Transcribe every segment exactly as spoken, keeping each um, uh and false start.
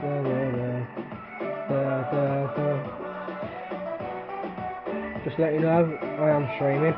Just let you know, I am streaming.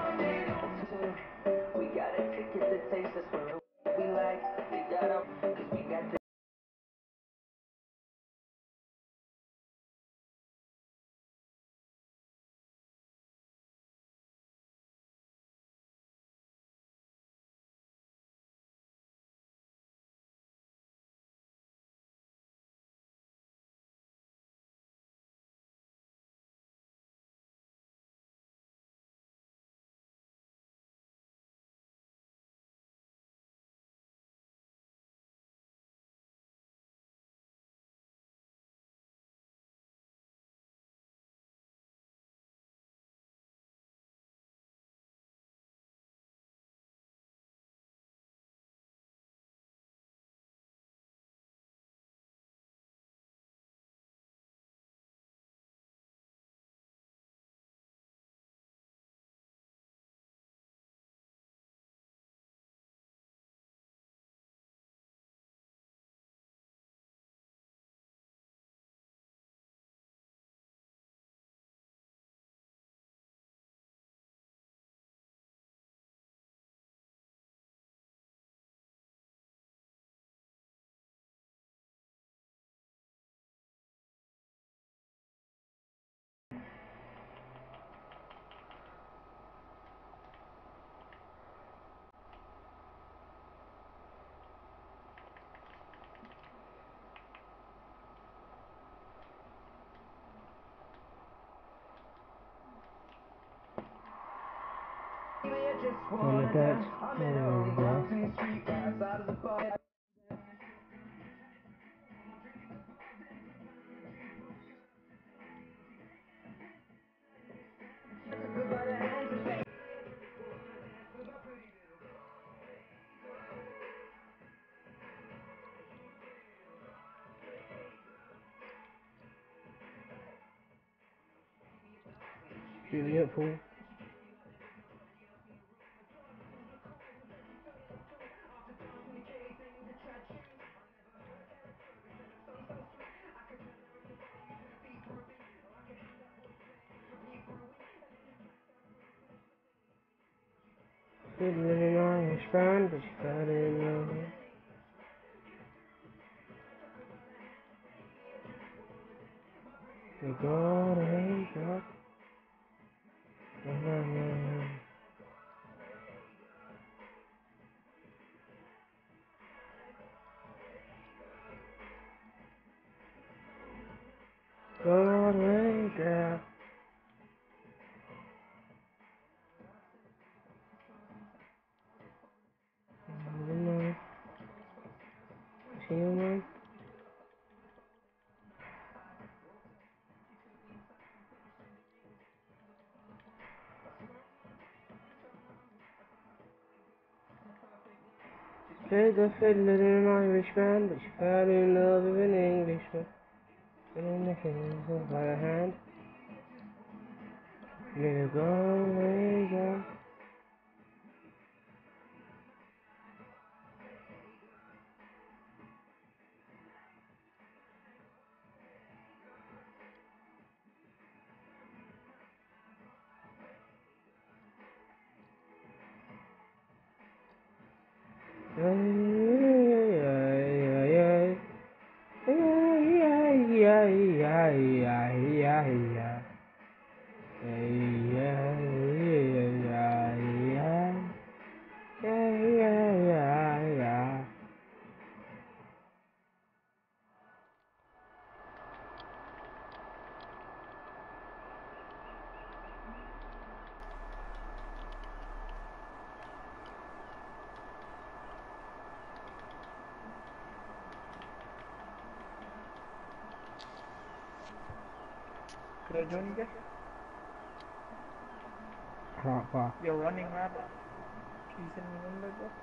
On the deck. Oh, there we go. Shooting up full. Fiddling an Irish band, but she fell in love. They got a got. Got away, girl. See you, man. Played the fiddle in an Irish band, but she fell in love with an Englishman. Spinning the fingers by the hand. Little go away, girl. Could I join you guys? Can't far. You're running rabbit. Can you send me a number, bro?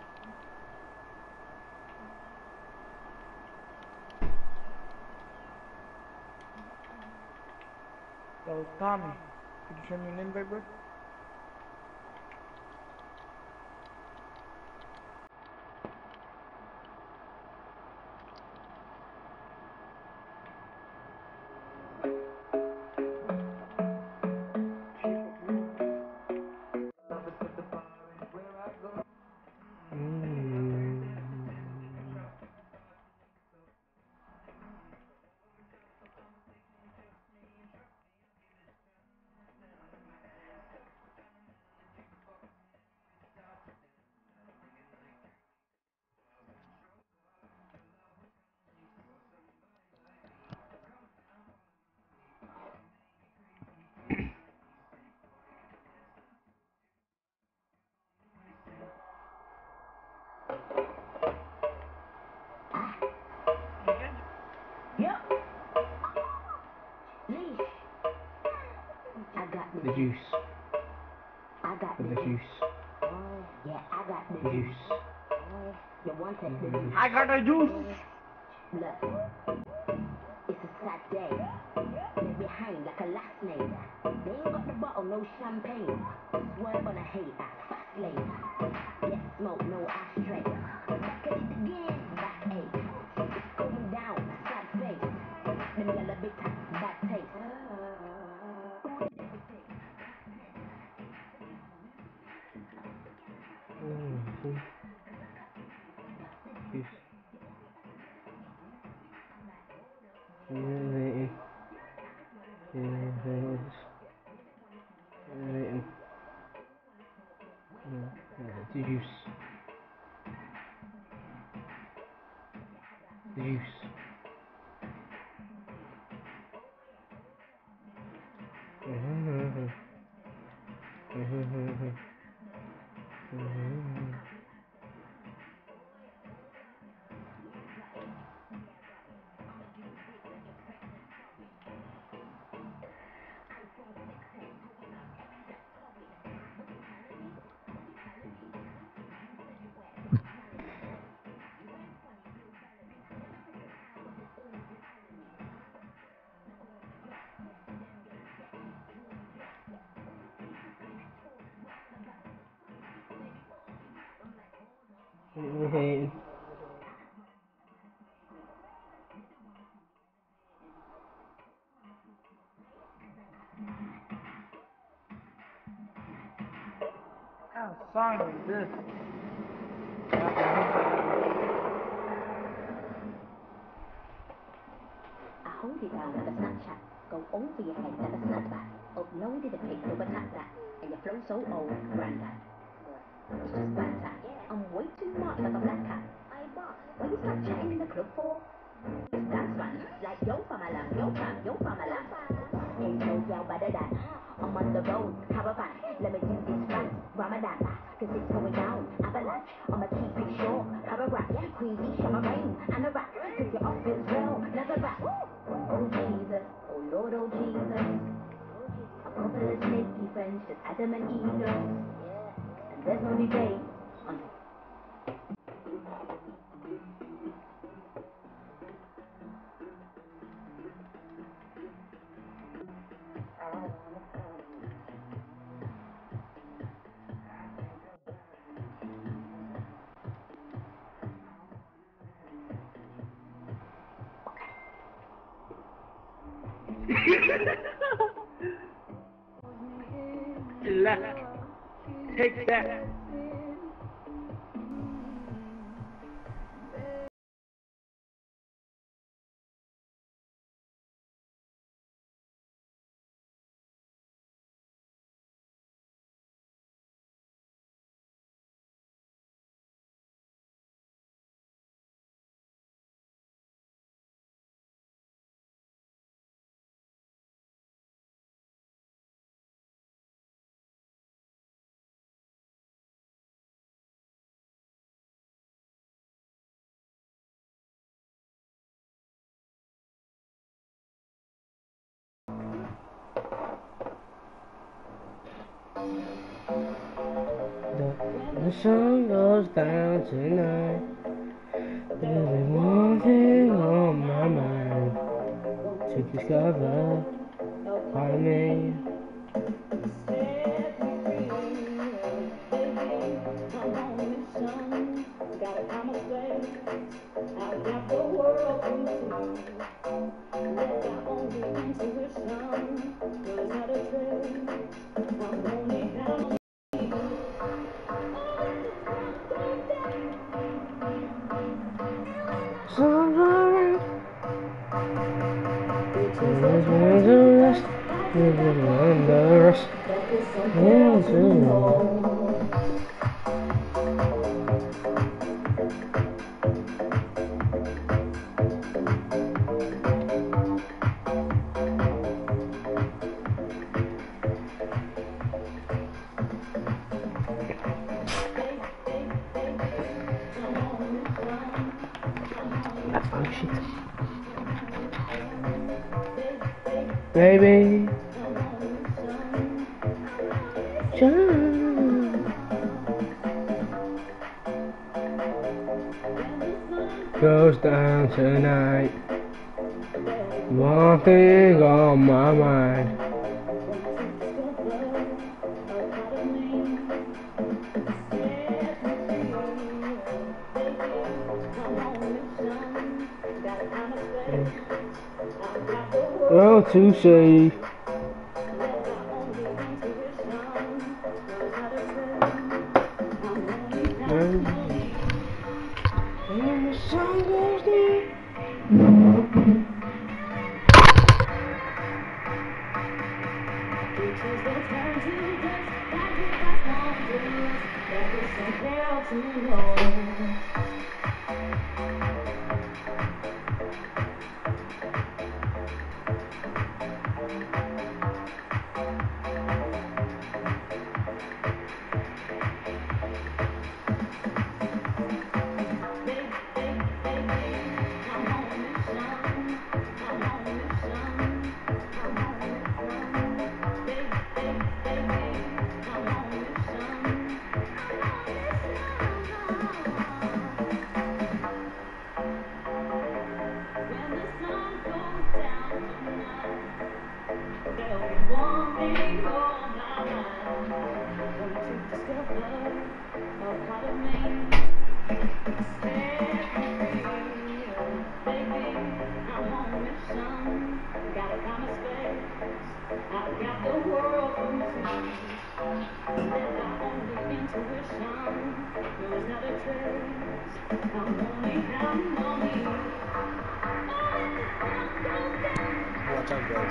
Yo, Tommy, could you send me an invite, bro? Yep. Leash. I got the, The juice. I got For the the juice. Yeah, I got the The juice. You want it, the juice. I got the juice. Look, it's a sad day. Let me hang like a last name. They ain't got the bottle, no champagne. Swerve on a hate ass, fast lane. Get smoke, no ashtray. Back at it again, back eight. It's going down, sad face. Them yellow big time, bad taste. Mm-hmm. Juice. Innovating. Innovating. Innovating. The juice. The juice. Mm-hmm. Mm-hmm. Mm-hmm. Innovating. What kind of song is this? I hold it down like a Snapchat, go over your head like a snapback. Uploaded a pic of a tap that, and your flow so old, granddad. It's just banter. I'm way too much like a black cat. I boss. What you start chatting in the club for? It's dance man, like yo famalam, yo fam, yo famalam. Ain't no girl better than. I'm on the road, caravan. Let me do this right, Ramadan. Cause it's going down, avalanche. I'ma keep it short, paragraph. Queen D, shama rain, and a rap. Cause your off feels real, never rap. Oh Jesus, oh Lord, oh Jesus. A couple of snaky friends, just Adam and Eve. And there's no debate on Left. Take that. The, the sun goes down tonight. There's one thing on my mind to discover. Pardon me. Somewhere there's a rest, there's a rest, there's a Oh shit. baby. Shine. Goes down tonight. One thing on my mind. Oh, to say. And the sun goes down. Watch out, guys.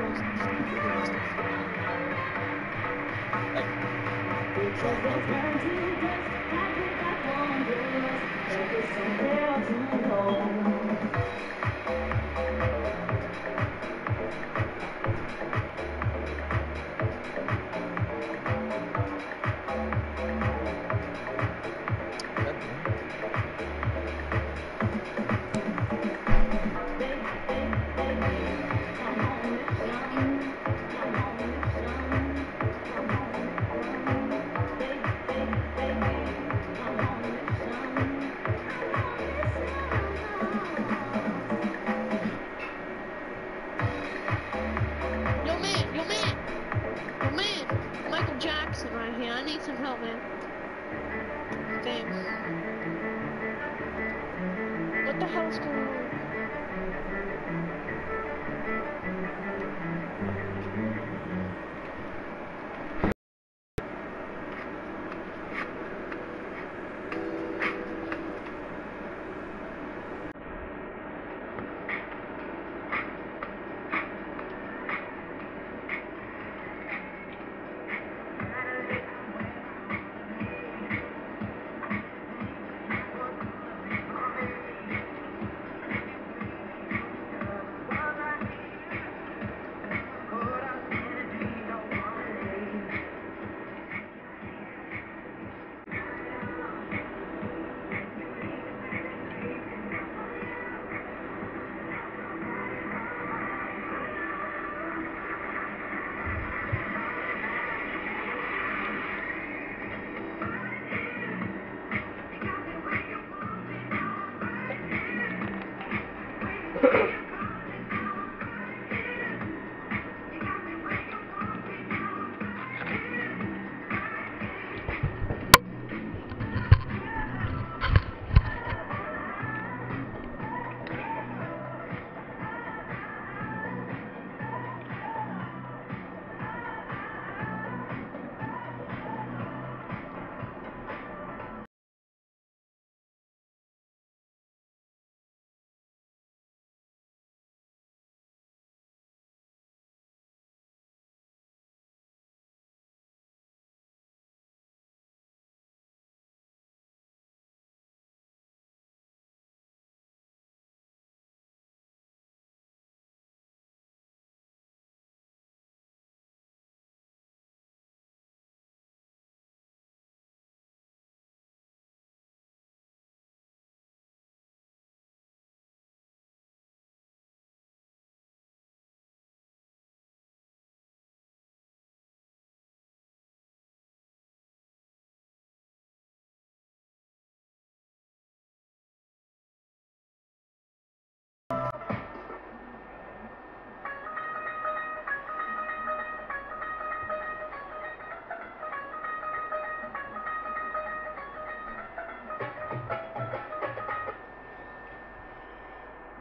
Like, Yo man, yo man, yo man, Michael Jackson right here. I need some help, man. Thanks. What the hell's going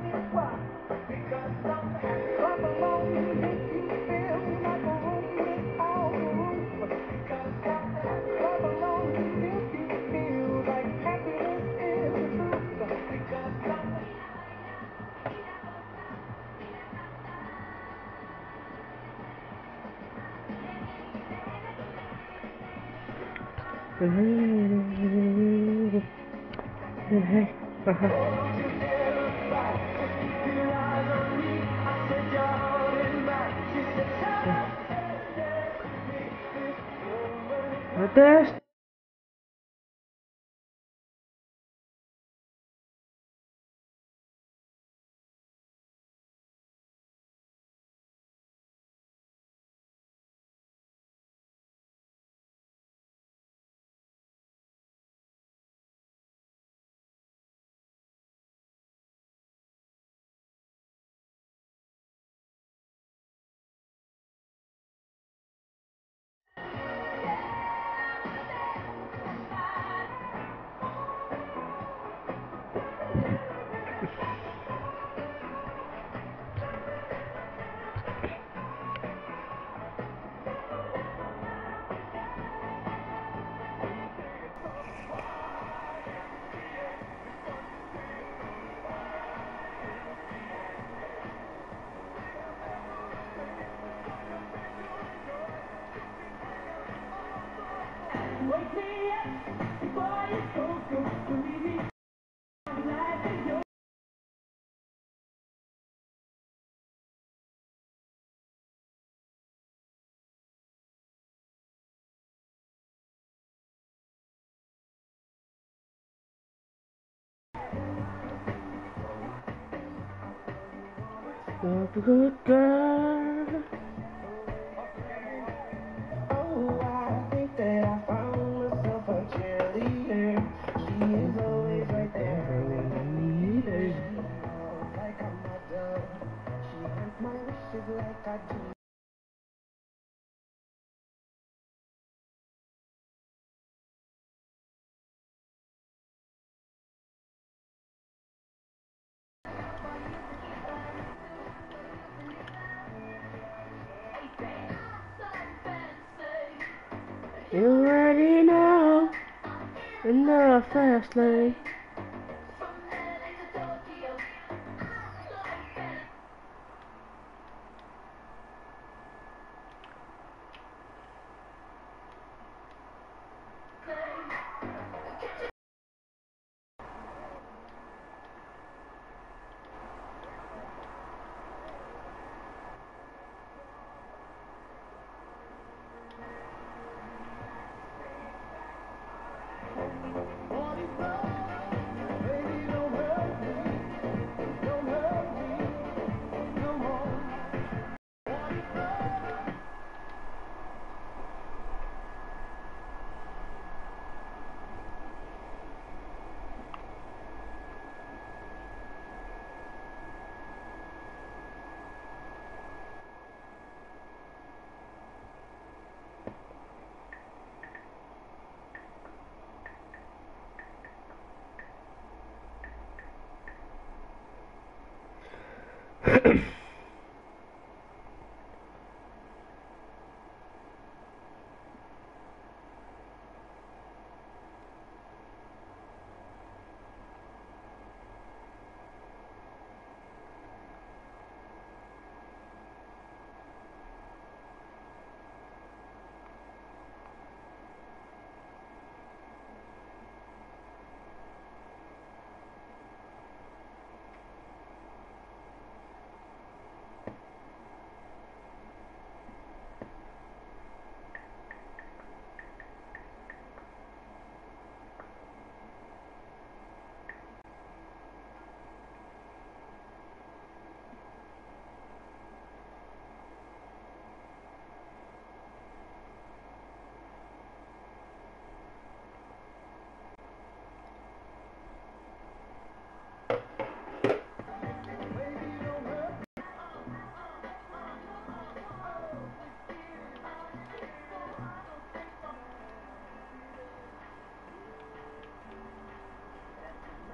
What this? You're a good girl. Oh, I think that I found myself a cheerleader. She is always right there when I need her. She knows like I'm not done. She grants my wishes like I do. You already know. In the fast lane.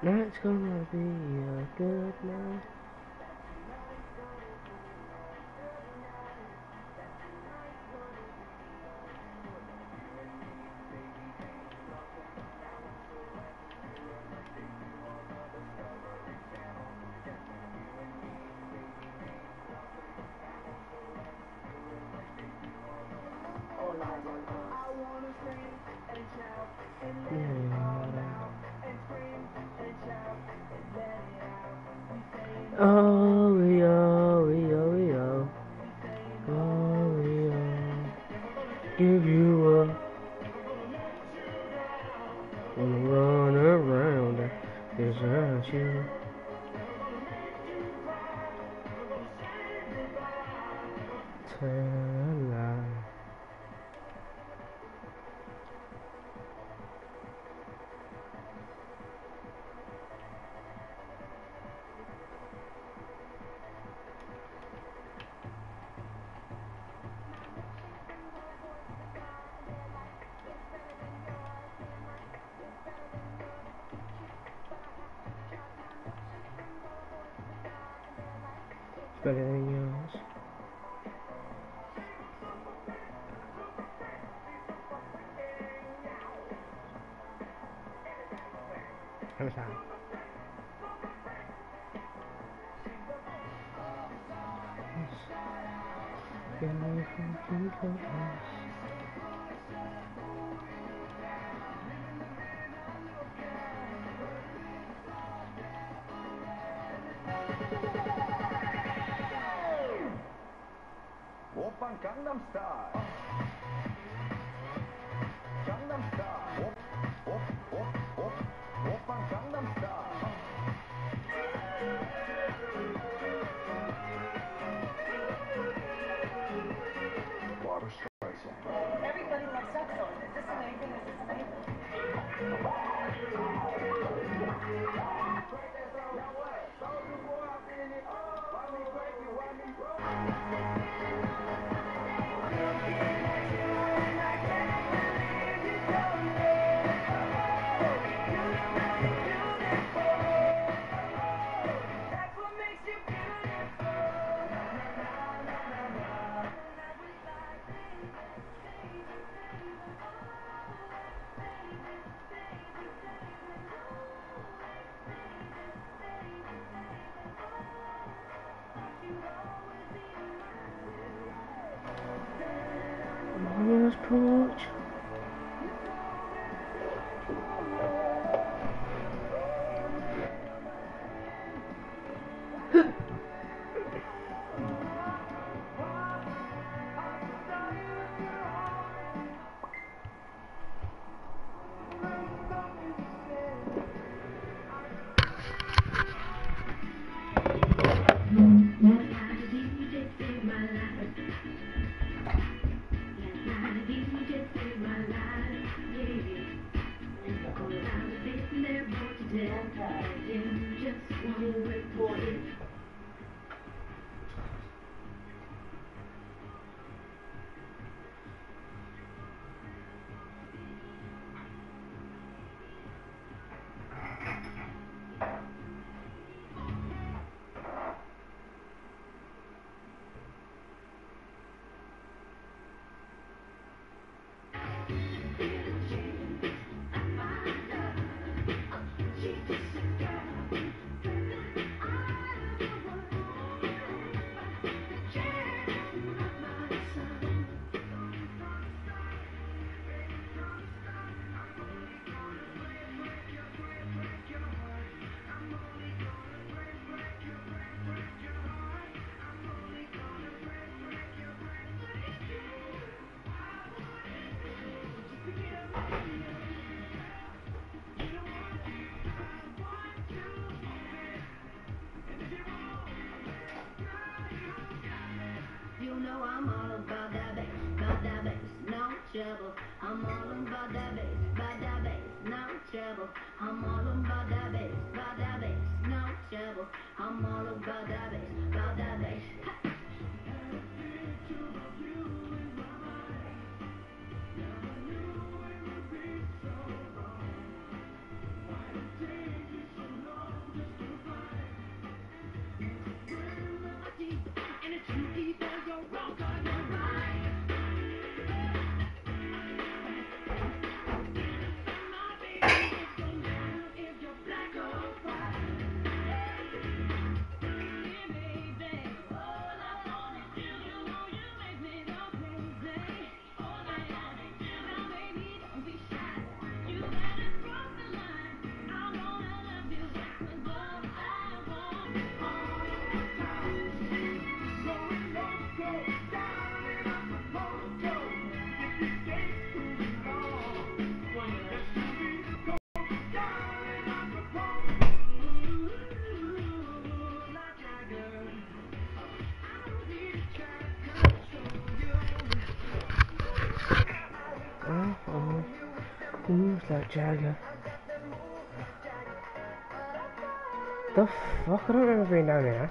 Tonight's gonna be a good night. Oh, we oh, we oh, we oh. Oh, we oh. Give you up. Wanna run around without you. Tell a lie. It's better than yours. How's that? Get away from people. Oppan Gangnam Style. Gangnam Style. Op, op, op, op. Oppan Gangnam Style. Barbra Streisand. Everybody loves that song. Is this amazing? Is this amazing? Mama's porch. You know I'm all about that bass, about that bass, no trouble. I'm all about that bass, about that bass, no trouble. I'm all about that bass, about that bass, no trouble. I'm all about that bass, about that bass. Moves like Jagger. The fuck? I don't remember being down here.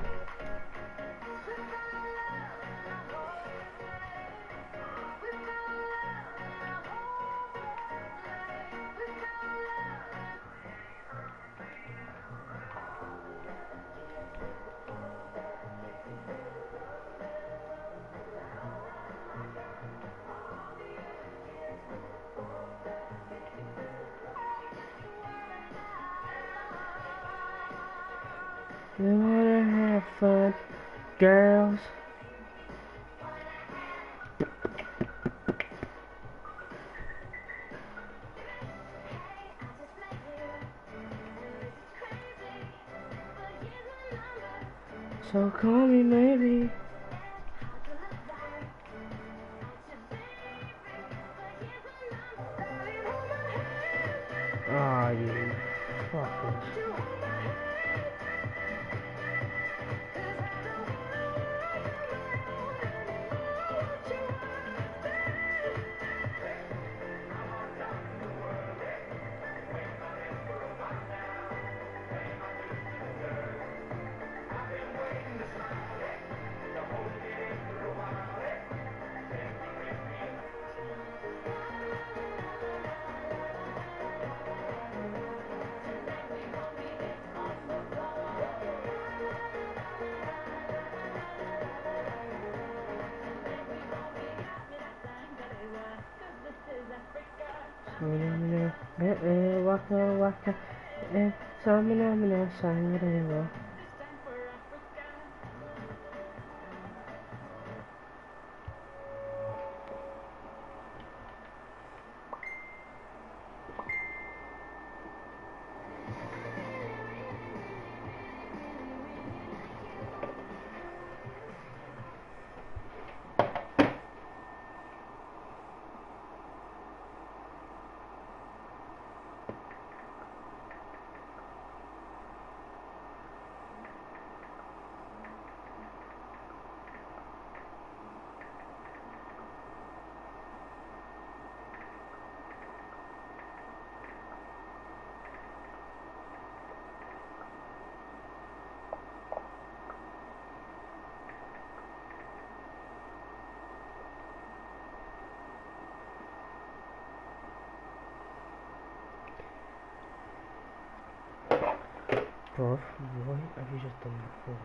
You wanna have fun, girls? So call me maybe. Ah, you fuckers. Waka waka, eh, samina mina sangrewa. Bruv, why have you just done that for?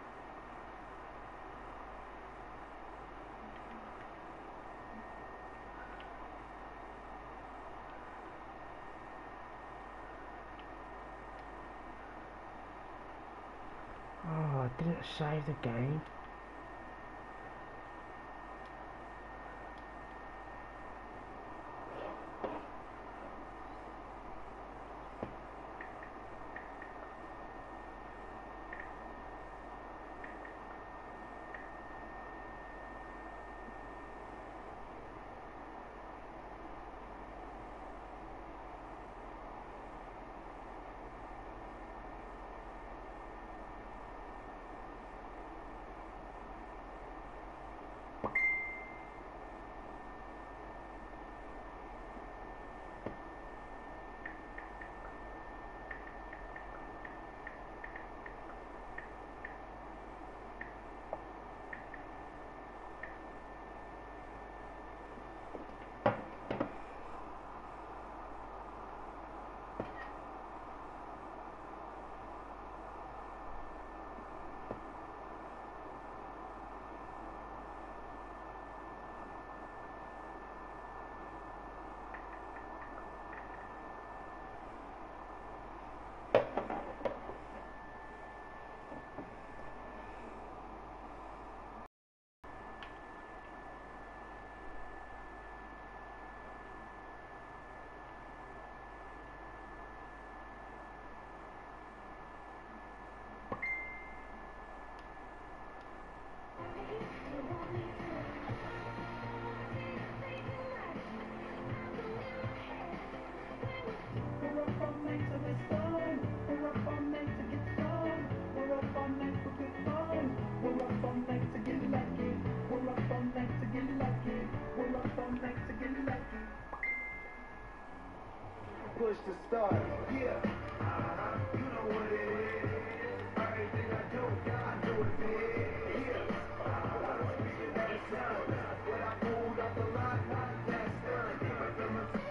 Oh, I didn't save the game. push the start. Yeah, uh-huh, you know what it is. Everything I do, I do it big. Yeah, uh-huh, speaking of the sun, when I pulled up the lot, that's done. Keep it from a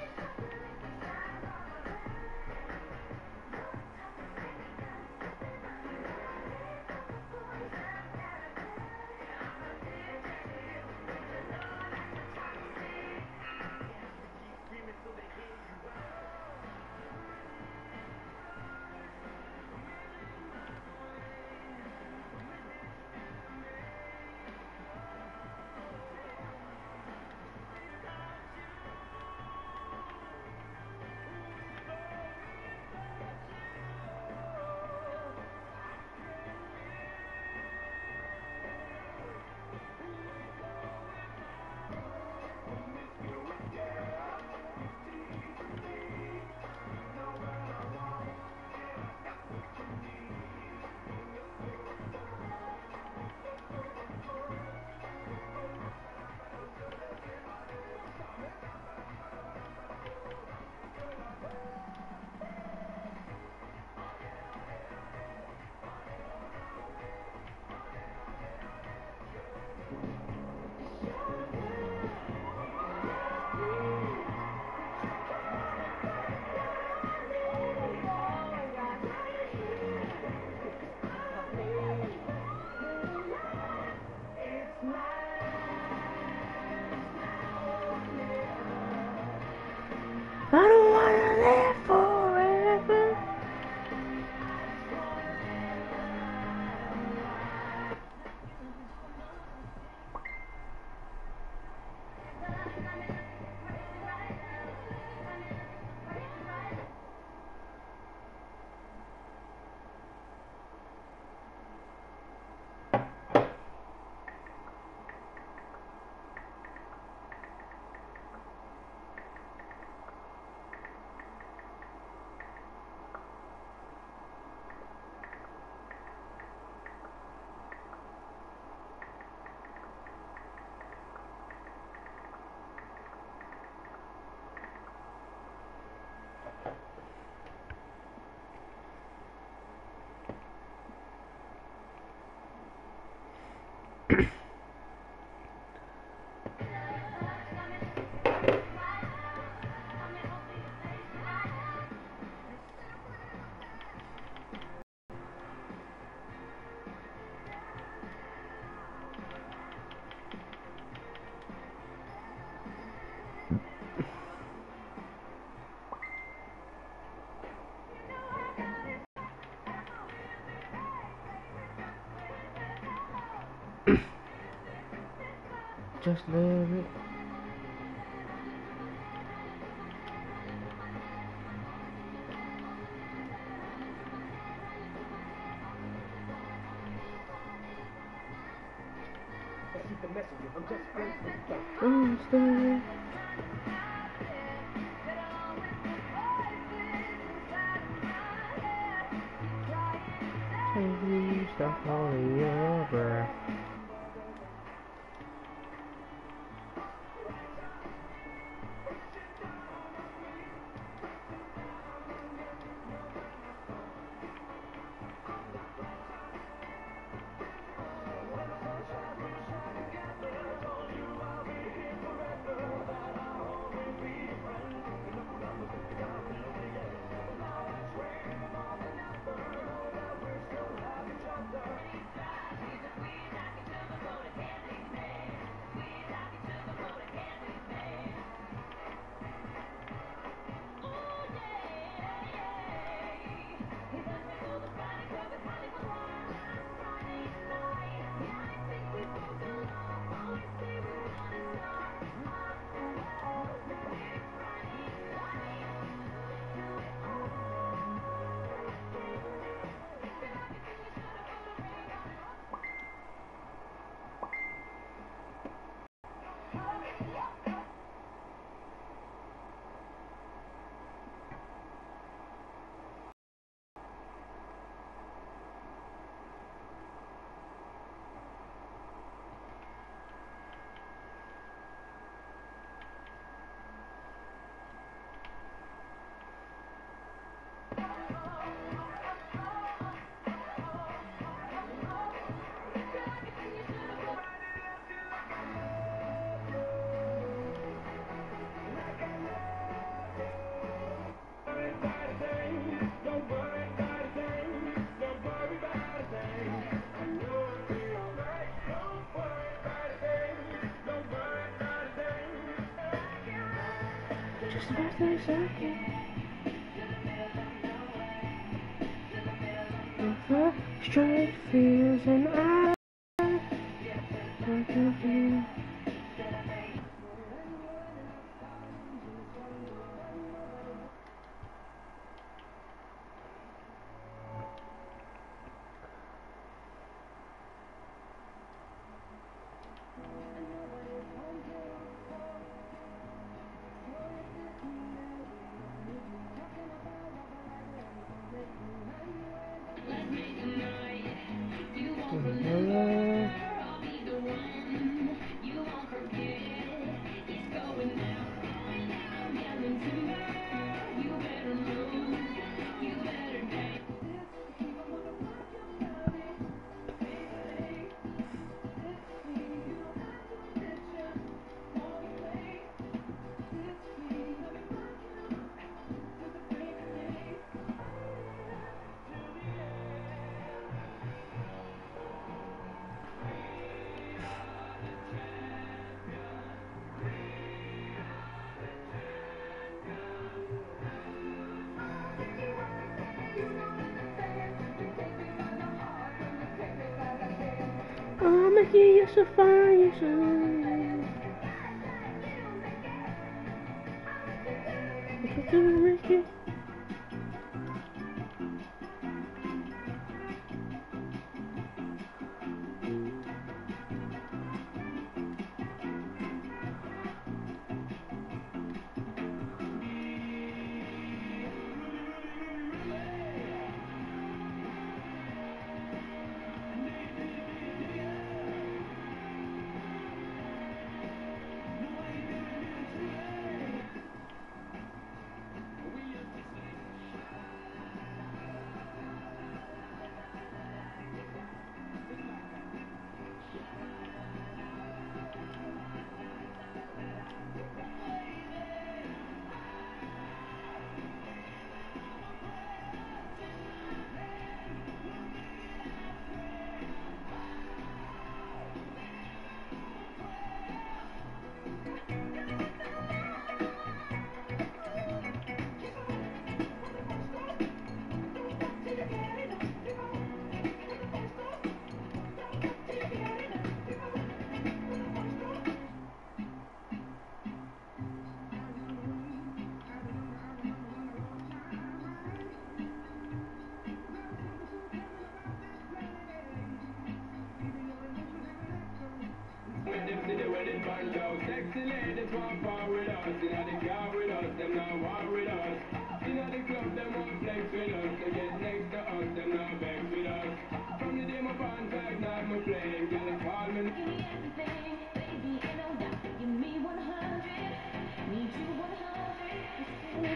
I don't wanna live forever. Just live it. keep the messages. I'm just grateful. I'm still Please stop holding your breath. Just about to second. The straight fears and I want to feel. I'm making you so fine, you so. It's so wicked. Sexy ladies want power with us, inna the car with us, them not war with us. Inna the club, them want flex with us, they get next to us, them not vex with us. From the day my band five, now I'm playing, girl, call me. Give me everything, baby, ain't no doubt. Give me one hundred, need you one hundred.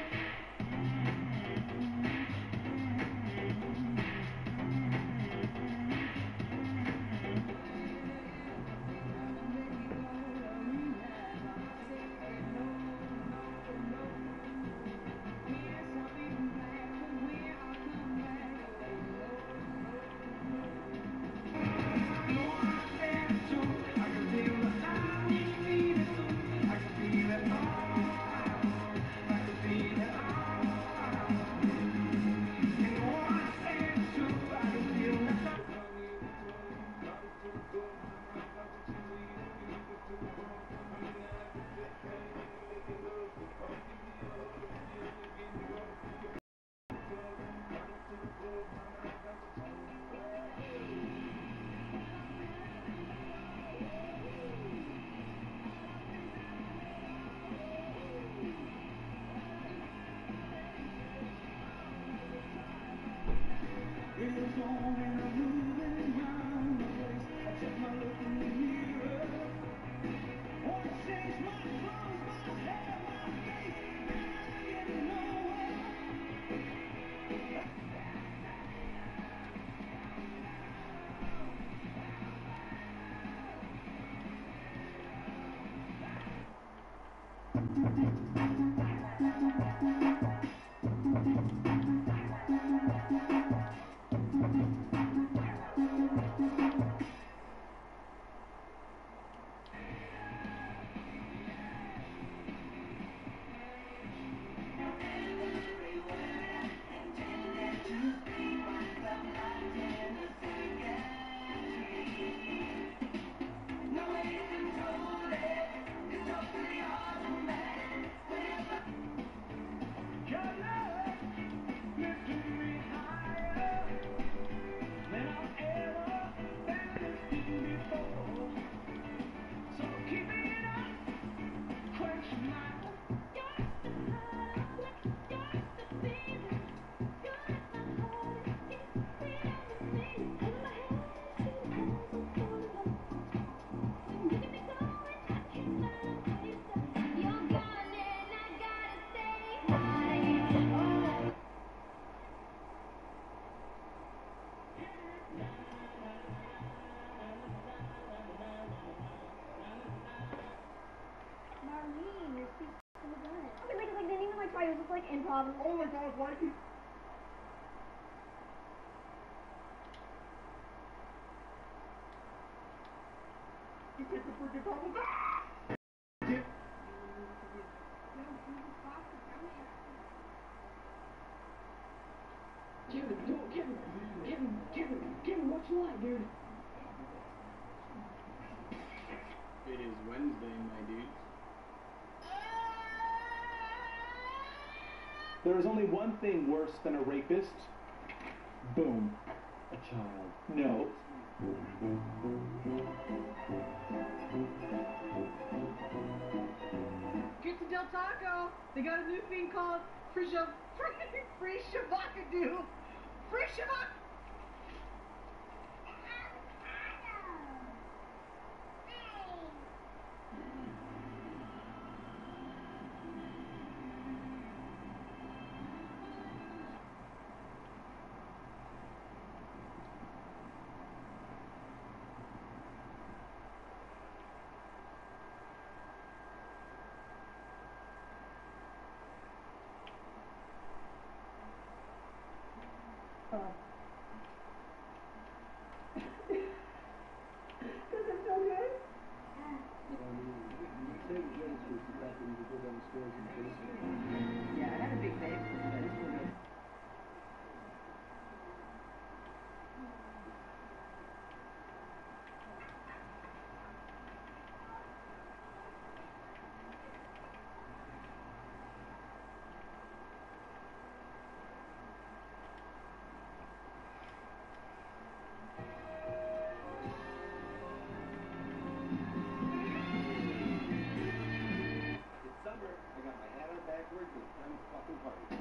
fucking problem. Oh my God, why did you take the freaking problem? Kevin, don't, Kevin, Kevin, Kevin, Kevin, what's light, dude? It is Wednesday, my dudes. There is only one thing worse than a rapist. Boom. A child. No. Get to Del Taco. They got a new thing called Free Shav... Free... Free Shabakadoo. Free Shabak... Does it feel good? Yeah, I had a big bag for today. This one is... It's summer. I got my hat on backwards and it's time to fucking party.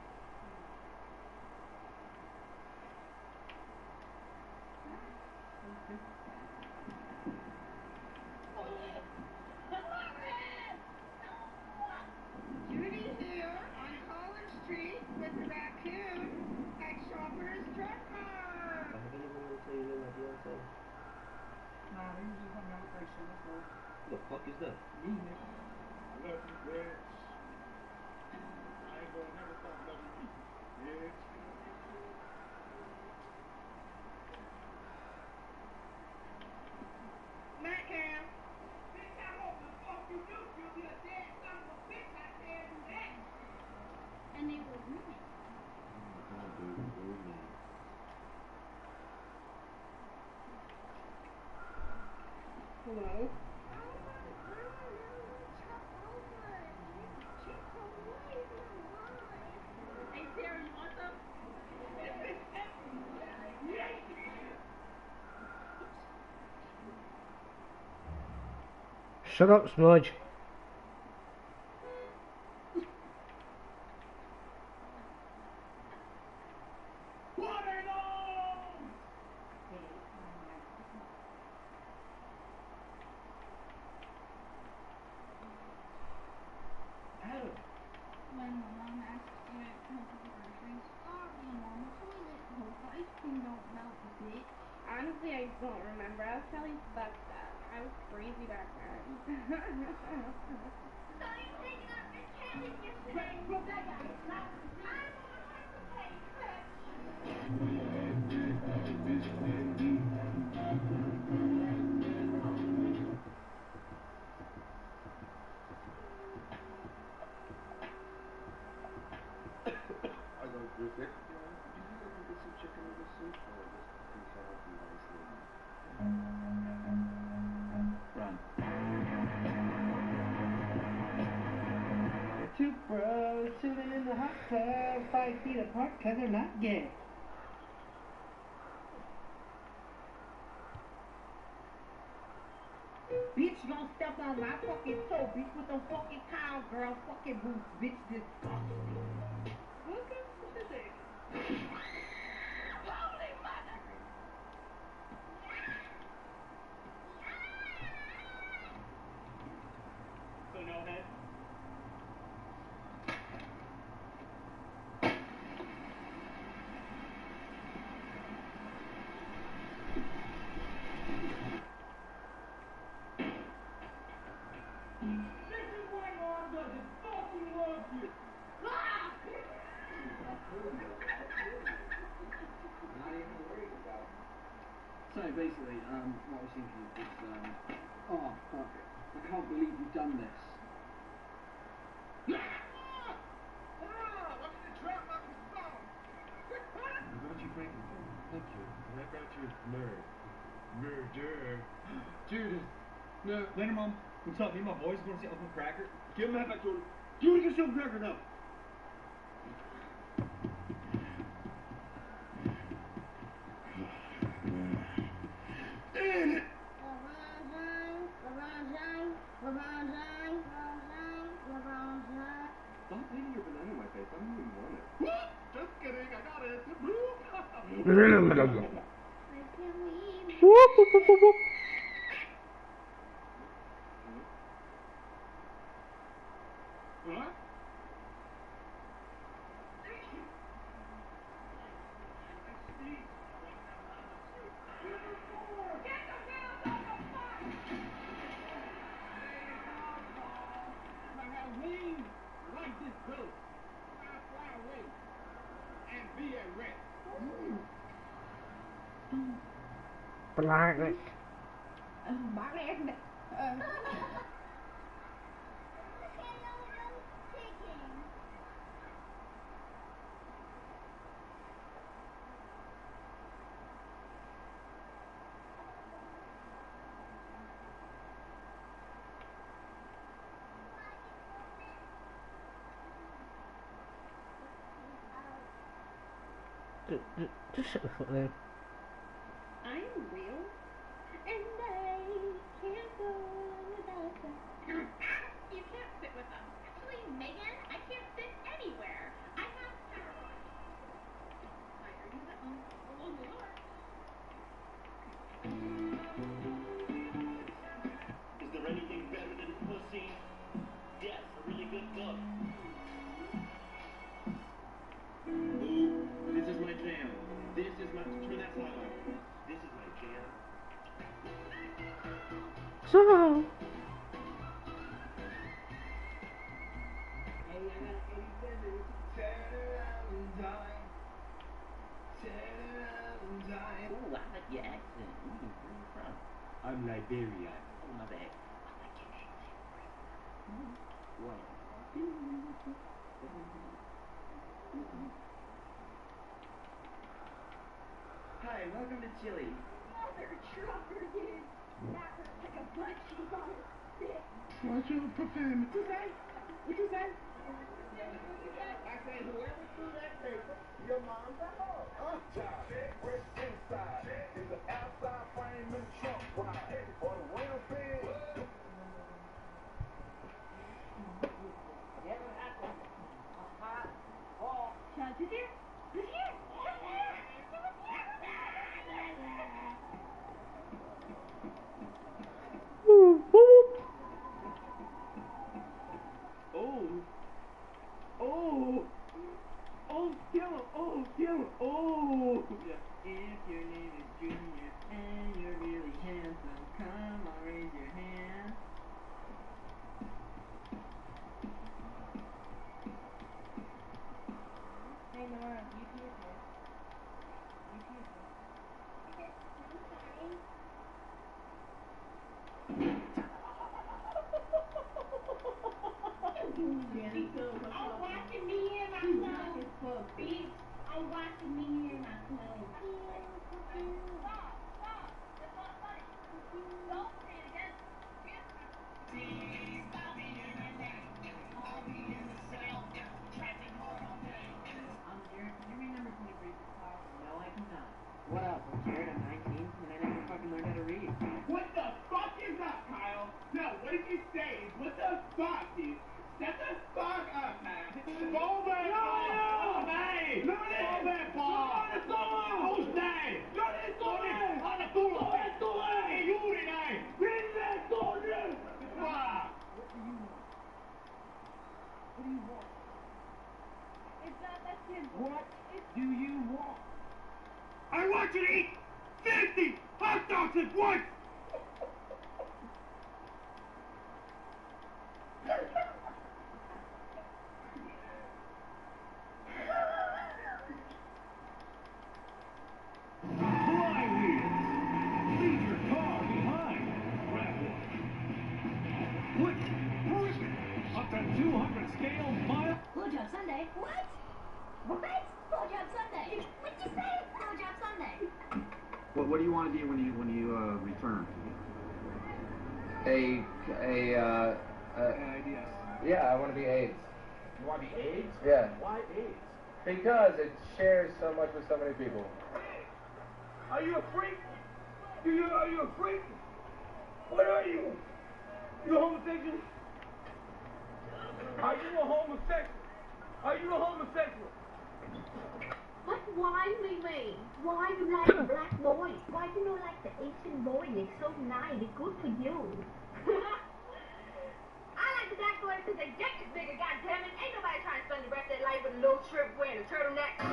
Judy's here on College Street with the raccoon at Shoppers Drug Mart. I haven't even gonna tell you that my fiance. Nah, they usually hung out with that shit before. The fuck is that? Me, nigga. I love you, bitch. I ain't gonna never stop loving you, bitch. Matt Cam. Bitch, I hope the fuck you do. You'll be a dead son of a bitch. I said that. And they were roommates. Hello? Hey, Sarah, you want some? Shut up, Smudge. When my mom asked you to help with the groceries, oh, I'm on the toilet. Hope the ice cream don't melt, bitch. Honestly, I don't remember. I was probably fucked up. I was crazy back then. So you taking out your candy yesterday? Rebecca, I want to take trips. I go, is it? You know, did you ever get some chicken noodle soup or just can cut up some rice and Run. Two bros sitting in the hot tub, five feet apart because they're not gay. Bitch, you gonna step on my fucking toe, bitch, with them fucking cowgirl fucking boots, bitch, disgusting. Welcome to the day. Holy mother! So no head? This is why mom doesn't fucking love you. Ah! um, oh, fuck. I can't believe you've done this. I got you, Frankie. Thank you. And I got you, nerd. Murder. Judas. No. Later, Mom. What's up? Me and my boys going to see Uncle Cracker? Give him that back, Jordan. Jordan, get some cracker now. Damn it! Stop eating your banana in my face. I don't even want it. Whoop! Just kidding. I got it. What? Like this ghost, fly, fly away, and be at rest. Black. Just shut the fuck down. I'm real, and I can't go on without that. You can't sit with us. Actually, Megan, I can't sit anywhere. I have to. Why are you the um, alone the Lord? Is there anything better than pussy? Yes, a really good book. Ooh, this is my jam. This is my turn that song on. This is my jam. So. Hey, I got an eighty-seven. Turn around and die. Turn around and die. Ooh, I like your accent. Ooh, where are you from? I'm Liberia. Oh, my bad. I like your accent. What? Hi, welcome to Chile. Mother trucker, dude. That hurt like a butt cheek on a stick. What's your perfume? What you say? What you say? I say whoever threw that paper, your mom's a hoe. I'm tired. Where's inside? Is the outside frame and trunk wide? Or the window fed? Chuck, is here? Is here? Oh. Oh. Oh, kill him. Oh, kill him. Oh. If your name is Junior and you're really handsome, come on, raise your hand. Hey, Nora, you can here. You can I'm watching me and my clothes. Bitch, I'm watching me and my clothes. Stop, stop. That's not funny. Don't say it again. I'm Jared. Can you read number twenty-three for class? No, I cannot. What up? I'm Jared. I'm nineteen, and I never fucking learned how to read. What the fuck is up, Kyle? No, what did you say? What the fuck, dude? Shut the fuck up, man. Fall back, Paul! Hey! Fall back, Paul! Who's that? Alla tulee! Ei juuri näin! Minne tuonne? Fuck! What do you want? It's not that kid. What do you want? I want you to eat fifty hot dogs at once! Quick, push! Up to two hundred scale mile. Blowjob Sunday. What? What? Blowjob Sunday. What'd you say? Blowjob Sunday. What What do you want to be when you when you uh, return? A, a, uh, uh, Ideas. yeah, I want to be AIDS. You want to be AIDS? Yeah. Why AIDS? Because it shares so much with so many people. Are you a freak? Do you are you a freak? What are you? You a homosexual? Are you a homosexual? Are you a homosexual? But why, Lily? Why you like black boys? Why you not like the Asian boy? It's so nice. It's good for you. I like the black boys because they dick is bigger, goddammit. Ain't nobody trying to spend the rest of their life with a little strip wearing a turtleneck.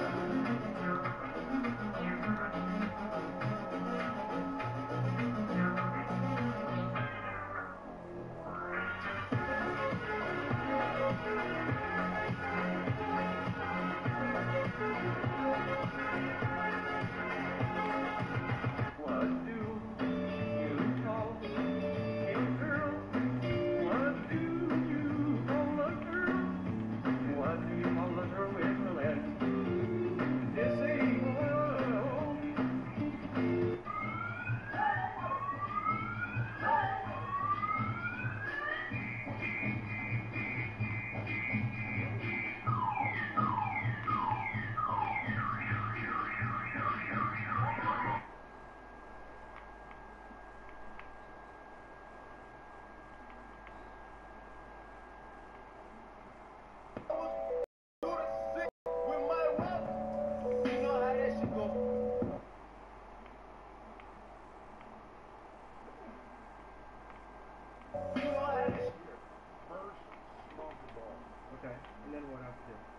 Okay, and then what after this?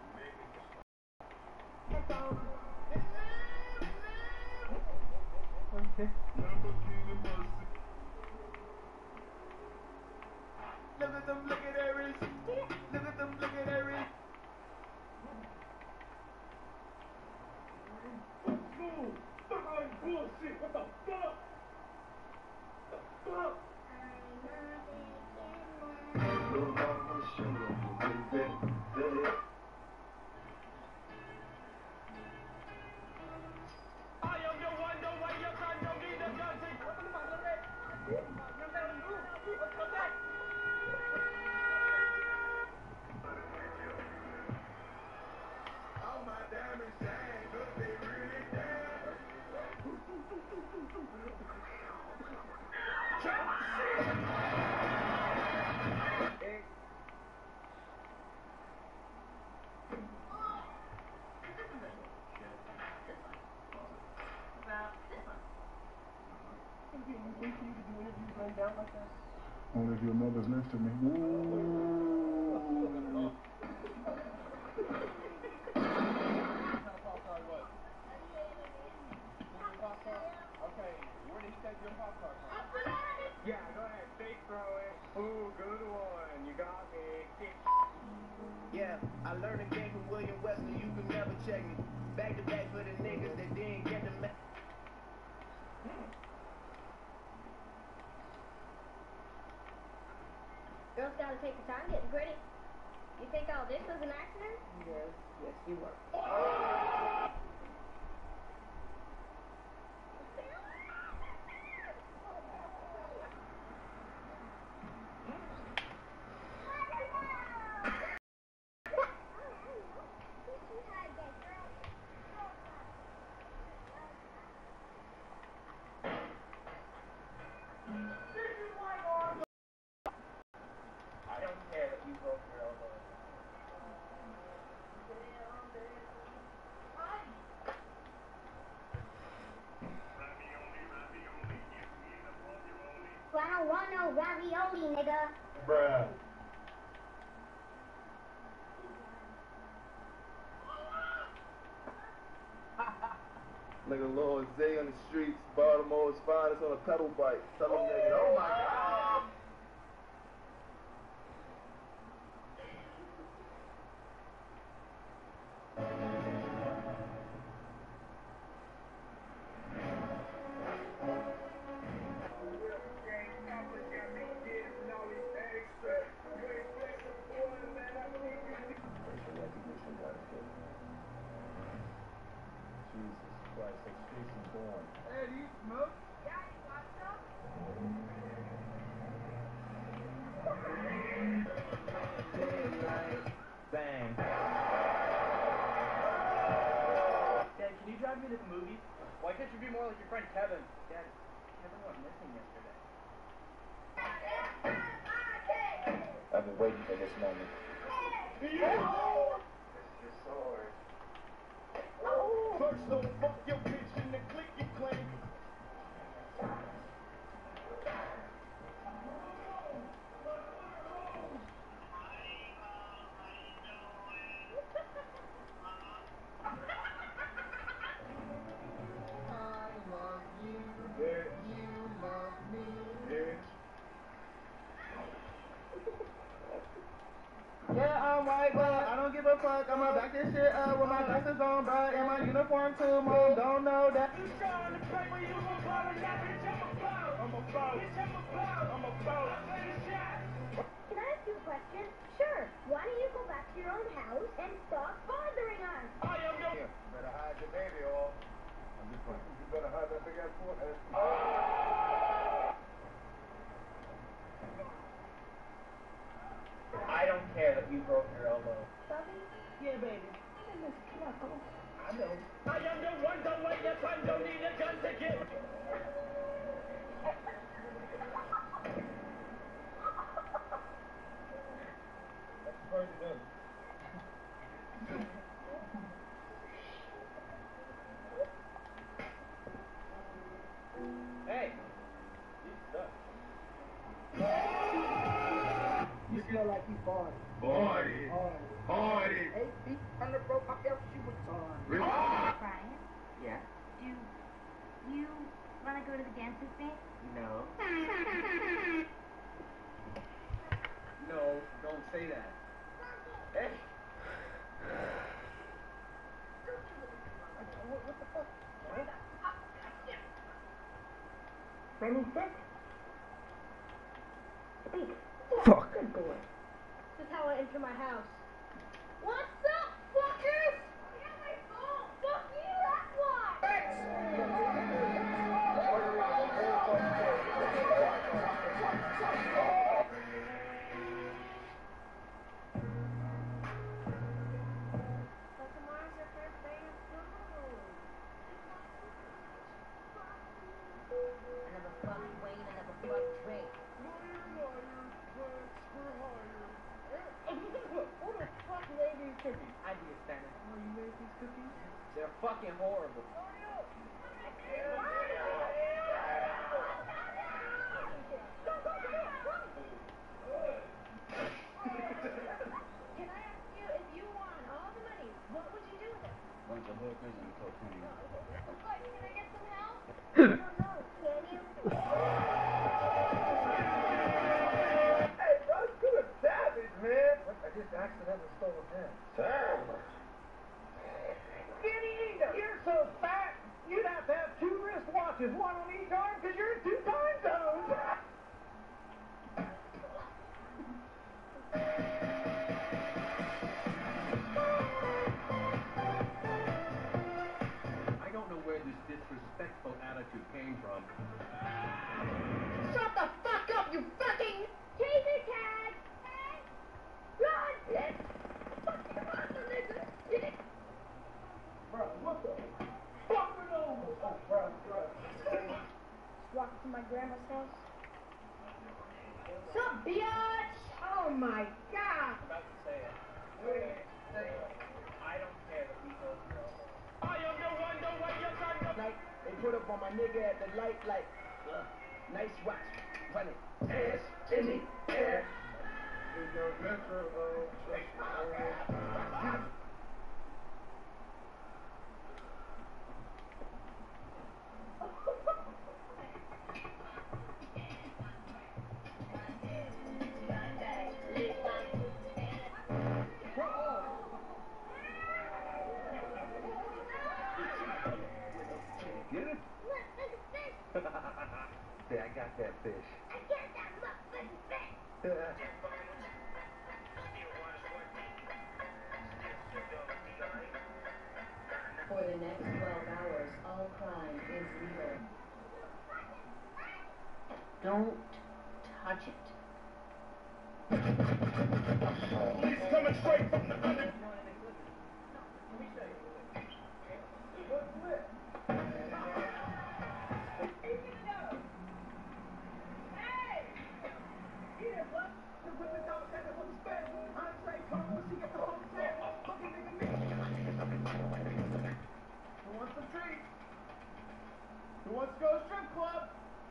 Okay. Look at them, look at Aries. Look at them, look at Aries. Fool! Look like bullshit. What the fuck? The fuck? I am the one, the way you can, don't need a gun. All my diamonds shine, but they really damn. Only if your mother's next to me. Ooh. Okay, where did he take your popcorn from? Yeah, go ahead, fake throw it. Ooh, good one. You got me. Yeah, I learned a game from William Wesley. You can never check me. Back to back for the niggas that didn't get the ma- Girls gotta take the time getting pretty. You think all this was an accident? Yes, yes, you were. I don't care that you broke your elbow. Well, I don't want no ravioli, nigga. Bruh. Nigga Lord Zay on the streets, Baltimore's finest on a pedal bike. Tell them niggas, oh my God. picture be more like your friend Kevin. Dad, Kevin went missing yesterday. I've been waiting for this moment. Yeah. It's the sword. First, don't fuck your bitch in the click you claim. Yeah, I'm white, but I don't give a fuck. I'ma back this shit up with my glasses on, bruh, and my uniform too. Mom don't know that. You trying to play when you a ball and that bitch I'm a foul. I'm a foul. Bitch, I'm a foul. I'm a foul. I play the shot. Can I ask you a question? Sure. Why don't you go back to your own house and stop bothering us? I am your... You better hide your baby, or I'm just playing. You better hide that big ass forehead. I don't care that you broke your elbow. Bubby? Yeah, baby. I know. I am the one, the way the son don't need a gun to get... That's the first thing. Hey. You suck. You feel like you farted. Farted. Farted. Hey, feet under broke my elf shoe was on. Really? Brian, Yeah? do you want to go to the dance with me? No. No, don't say that. Hey. What, what the fuck? Remy, sit. Speak. Fuck. Good boy. This is how I enter my house. What's up, fuckers? I got my phone. Fuck you, that's why. But tomorrow's your first day of school. I never fucked Wayne, I never fucked Drake. Who the fuck made these cookies? I did, Stanley. Oh, you made these cookies? They're fucking horrible. Can I ask you, if you won all the money, what would you do with it? Bunch of hookers and cocaine. What, can I get some help? I don't know, can you? Hey, bro, you a savage, man. I just accidentally stole a pen. Damn. Skinny eater! You're so fat, you'd have to have two wristwatches, one on each arm, because you're in two time zones. I don't know where this disrespectful attitude came from. Shut the fuck up, you fucking taser tag! Hey! Run, bitch! Fucking run, the nigga! Bitch! Bro, what the fuck are those? Oh, bro, bro. Walk to my grandma's house. Sup, biatch? Oh my god! About to say it. Wait, say it. I don't care that we broke your elbow. I am the one, the way the son don't... Like, they put up on my nigga at the light, like, uh, nice watch, run it. Ass, Jimmy, ass. It's your adventure, though. Trust me. Get it? Yeah, I got that fish. I got that motherfucking fish! For the next twelve hours, all crime is legal. Don't touch it. Police coming straight from the under... Let me show you. Look, flip. what? The women don't take it for respect. Andre Cole, she got the whole set. Fucking nigga, me. Who wants some treats? Who wants to go to strip club?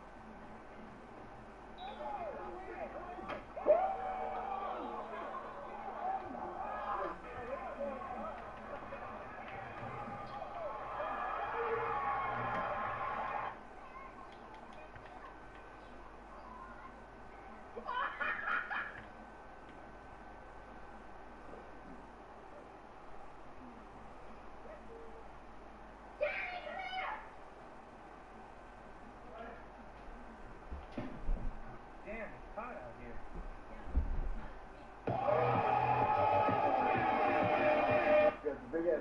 Damn, it's hot out here. Got the big ass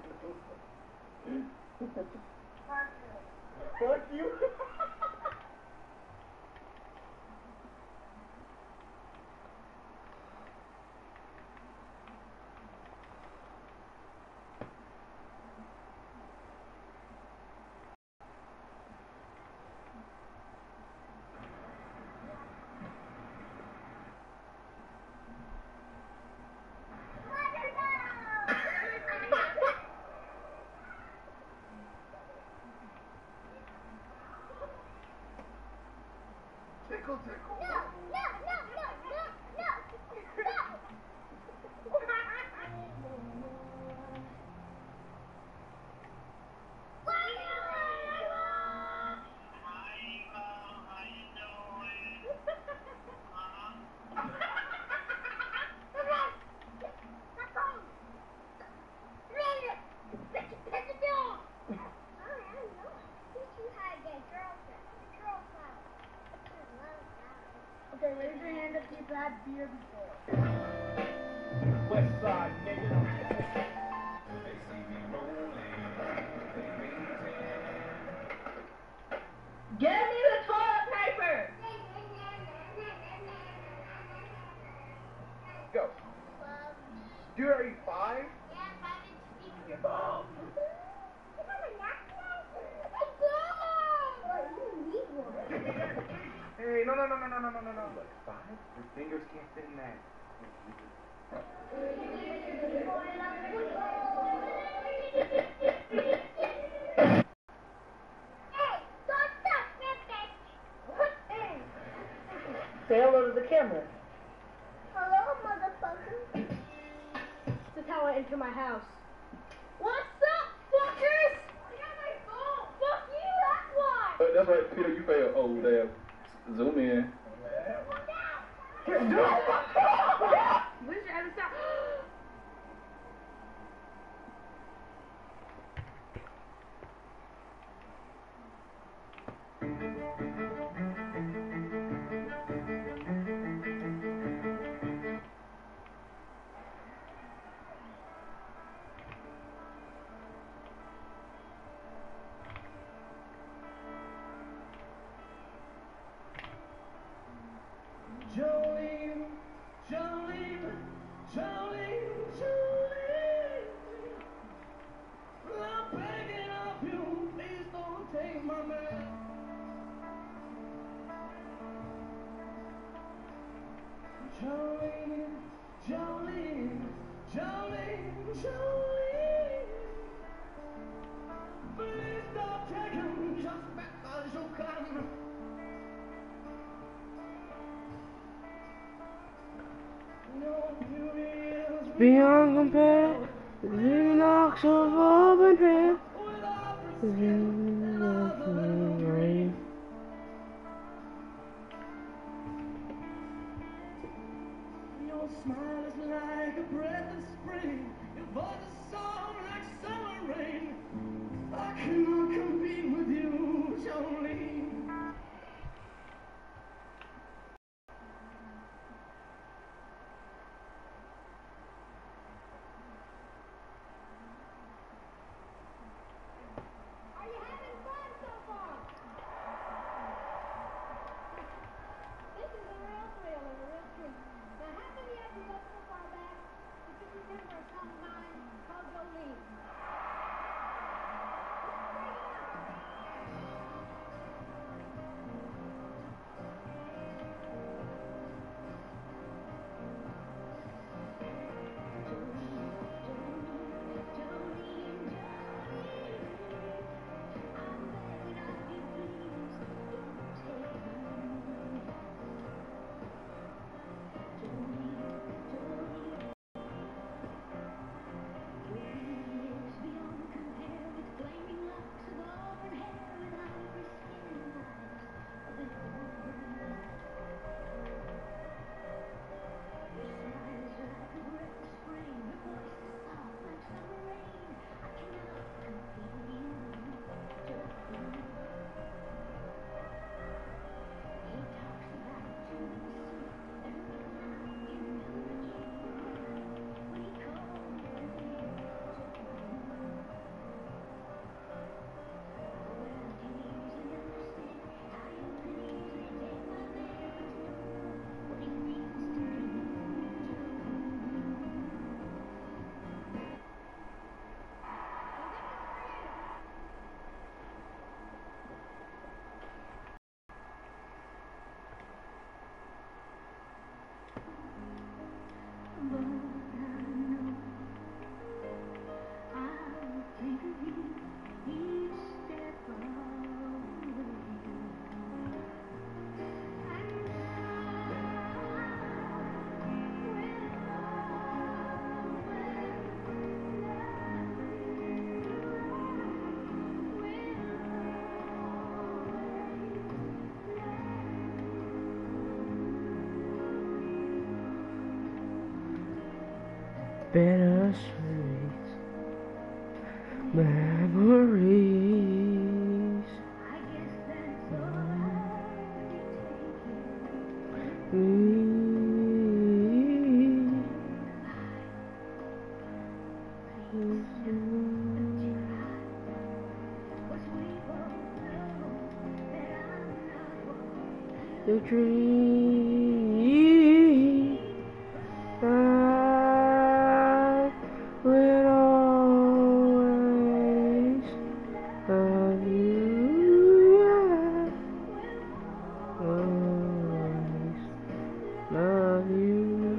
beat. Fuck you. Tickle, tickle. No, no, no, no, no, no, no. Okay, raise your hand if you've had beer before. West side, nigga. Give me the toilet paper! Go. Dude, are you five? Yeah, five and speaker. Oh. Hey, no, no, no, no, no, no, no, no, no. Look, five? Your fingers can't fit in that. Say hello to the camera. Hello, motherfucker. This is how I enter my house. What's up, fuckers? Get my phone. Fuck you, that's why. Uh, that's right, Peter, you failed. Oh, damn. Zoom in. No! Wish I had stop. Jolene, Jolene, Jolene, Jolene. I'm begging of you, please don't take my man. Jolene, Jolene, Jolene, Jolene. Please don't take him just because you can. Beyond compare, the knocks of open hair. Your smile is like a breath of spring. Your voice is song like summer rain. I cannot compete with you, Jolene. Are you having fun so far? This is a real thrill and a real treat. Now, how many of you up so far back that you remember a song of mine called Jolene? bittersweet memories. Mm. The dream I will always love you. Always love you.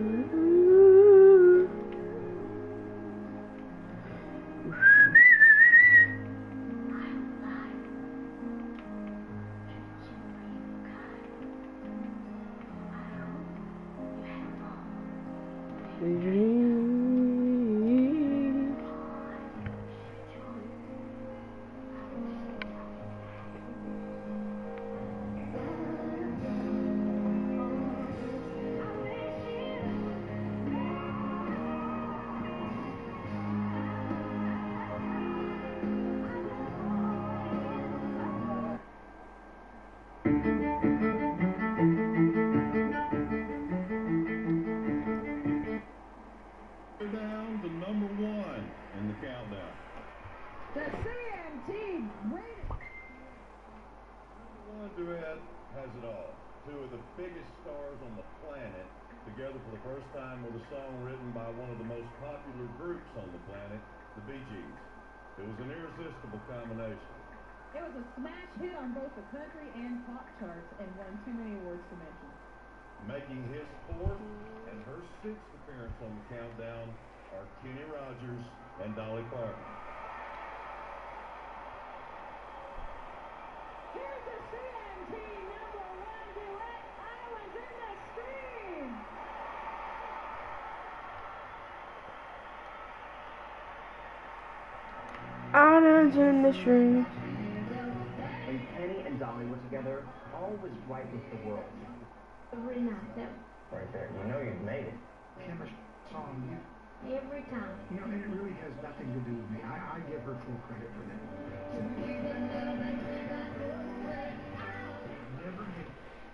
The dream. Down to number one in the countdown. The C M T rated. One duet has it all. Two of the biggest stars on the planet together for the first time with a song written by one of the most popular groups on the planet, the Bee Gees. It was an irresistible combination. It was a smash hit on both the country and pop charts and won too many awards to mention. Making his fourth and her sixth appearance on the countdown are Kenny Rogers and Dolly Parton. Here's the C M T number one duet, I Was in the Stream. Islands in the streams. When Kenny and Dolly were together, all was right with the world. Renato. Right there. You know you've made it. Camera song, yeah. Every time. You know, and it really has nothing to do with me. I, I give her full credit for that. Never did.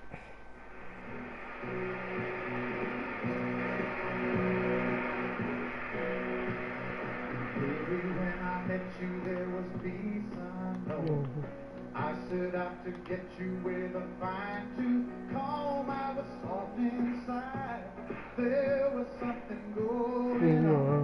Baby, when I met you, there was peace unknown. I set out to get you with a fine tooth comb. I was soft inside. There was something going on.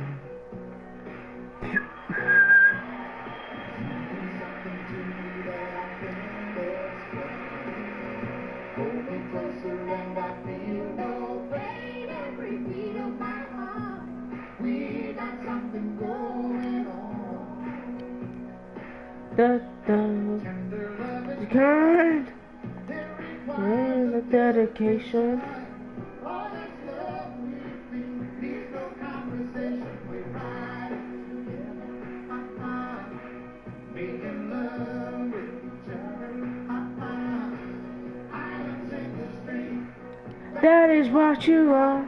Something to me that I can't explain. Hold me closer and I feel no pain. Every beat of my heart, we got something going on. Da da. The kind. There's a dedication. That is what you are.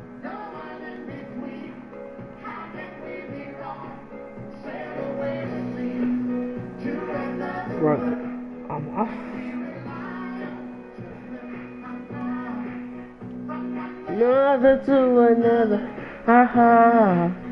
Right, I'm off. Another to another. Ha ha.